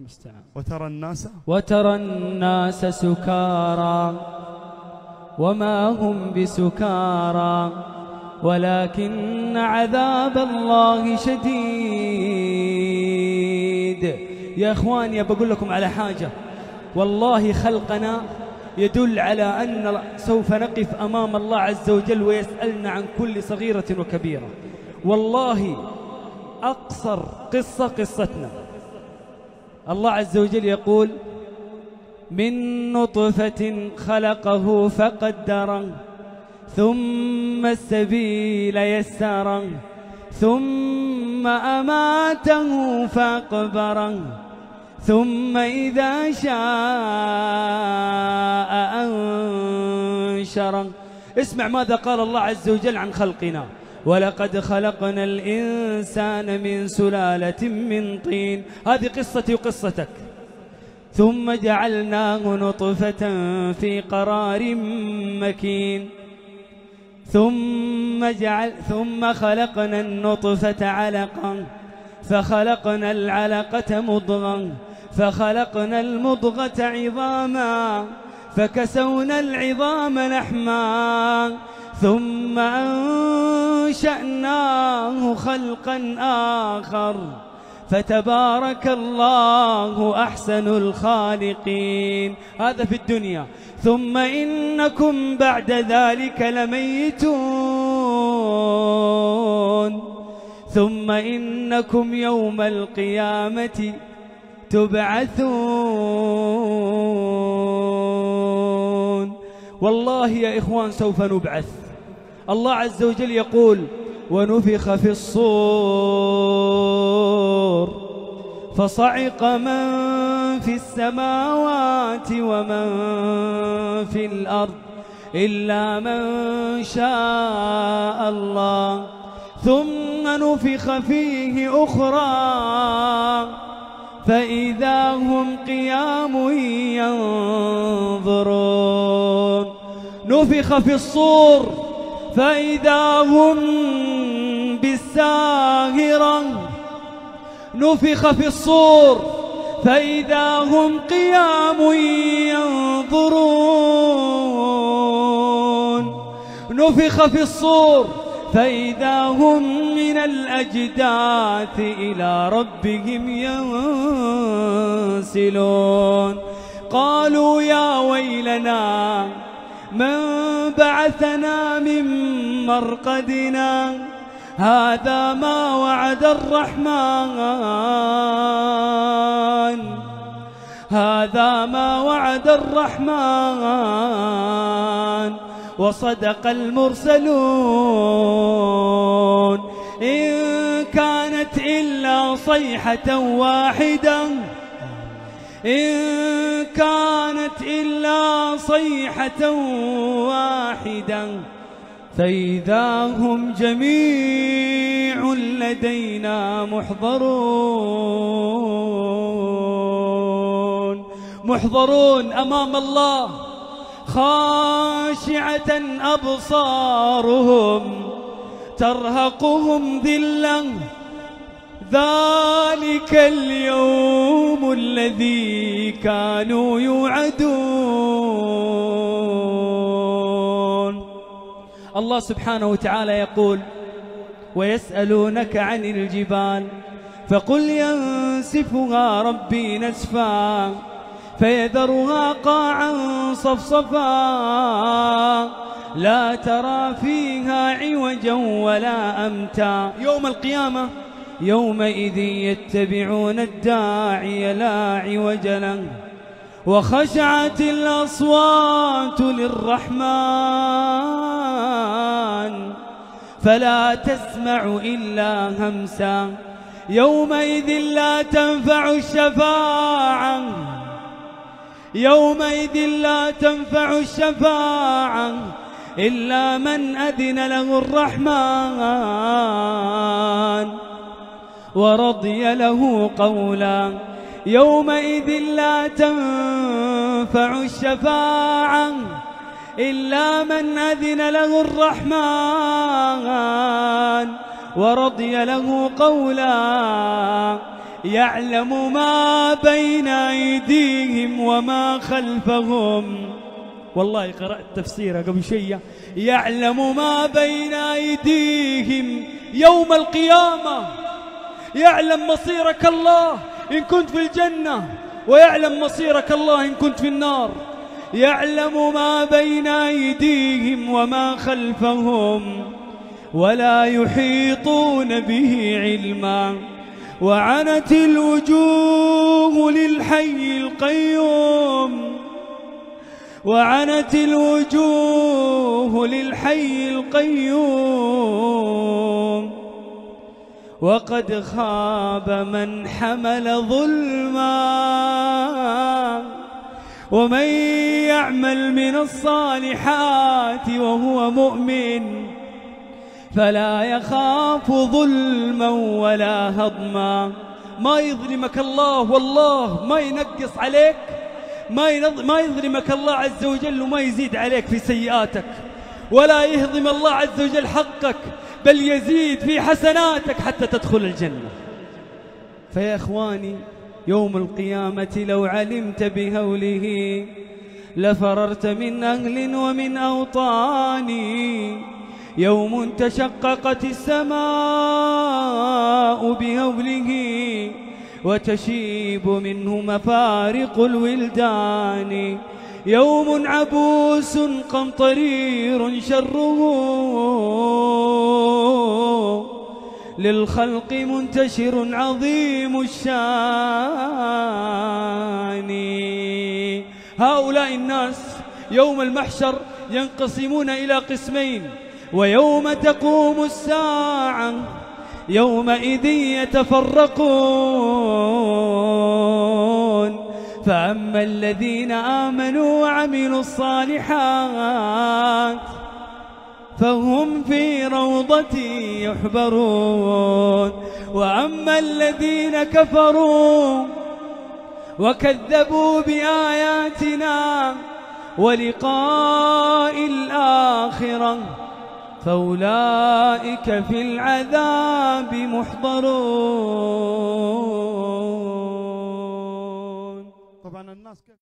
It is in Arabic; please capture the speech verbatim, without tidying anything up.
المستعان. وترى الناس وترى الناس سكارى وما هم بسكارى ولكن عذاب الله شديد. يا إخواني بقول لكم على حاجة، والله خلقنا يدل على أن سوف نقف أمام الله عز وجل ويسألنا عن كل صغيرة وكبيرة. والله أقصر قصة قصتنا. الله عز وجل يقول: من نطفة خلقه فقدره ثم السبيل يسره ثم أماته فأقبره ثم إذا شاء أنشره. اسمع ماذا قال الله عز وجل عن خلقنا: ولقد خلقنا الإنسان من سلالة من طين. هذه قصتي وقصتك. ثم جعلناه نطفة في قرار مكين ثم جعل ثم خلقنا النطفة علقا فخلقنا العلقة مضغا فخلقنا المضغة عظاما فكسونا العظام لحما ثم أنشأناه خلقا آخر فتبارك الله أحسن الخالقين. هذا في الدنيا. ثم إنكم بعد ذلك لميتون ثم إنكم يوم القيامة تبعثون. والله يا إخوان سوف نبعث. الله عز وجل يقول: ونفخ في الصور فصعق من في السماوات ومن في الأرض إلا من شاء الله ثم نفخ فيه أخرى فإذا هم قيام ينظرون. نفخ في الصور فإذا هم بالساهرة نفخ في الصور فإذا هم قيام ينظرون. نفخ في الصور فإذا هم من الأجداث إلى ربهم ينسلون. قالوا يا ويلنا من بعثنا من مرقدنا هذا ما وعد الرحمن هذا ما وعد الرحمن وصدق المرسلون. إن كانت إلا صيحة واحدة إن كانت إلا صيحة واحدة فإذا هم جميع لدينا محضرون محضرون أمام الله خاشعة أبصارهم ترهقهم ذلة ذلك اليوم الذي كانوا يوعدون. الله سبحانه وتعالى يقول: ويسألونك عن الجبال فقل ينسفها ربي نسفا فيذرها قاعا صفصفا لا ترى فيها عوجا ولا أمتا. يوم القيامة يومئذ يتبعون الداعي لا عوج له وخشعت الأصوات للرحمن فلا تسمع إلا همسا. يومئذ لا تنفع الشفاعة يومئذ لا تنفع الشفاعة إلا من أذن له الرحمن ورضي له قولا. يومئذ لا تنفع الشفاعة إلا من أذن له الرحمن ورضي له قولا. يعلم ما بين أيديهم وما خلفهم. والله قرأت تفسيره قبل شيء. يعلم ما بين أيديهم يوم القيامة، يعلم مصيرك الله إن كنت في الجنة، ويعلم مصيرك الله إن كنت في النار. يعلم ما بين أيديهم وما خلفهم ولا يحيطون به علما. وعنت الوجوه للحي القيوم، وعنت الوجوه للحي القيوم، وقد خاب من حمل ظلما. ومن يعمل من الصالحات وهو مؤمن فلا يخاف ظلما ولا هضما. ما يظلمك الله، والله ما ينقص عليك، ما ما يظلمك الله عز وجل وما يزيد عليك في سيئاتك، ولا يهضم الله عز وجل حقك، بل يزيد في حسناتك حتى تدخل الجنة. فيا إخواني، يوم القيامة لو علمت بهوله لفررت من أهل ومن أوطان. يوم تشققت السماء بهوله وتشيب منه مفارق الولدان. يوم عبوس قمطرير شره للخلق منتشر عظيم الشان. هؤلاء الناس يوم المحشر ينقسمون إلى قسمين. ويوم تقوم الساعة يومئذ يتفرقون. فأما الذين آمنوا وعملوا الصالحات فهم في روضة يحبرون. وأما الذين كفروا وكذبوا بآياتنا ولقاء الآخرة فأولئك في العذاب محضرون.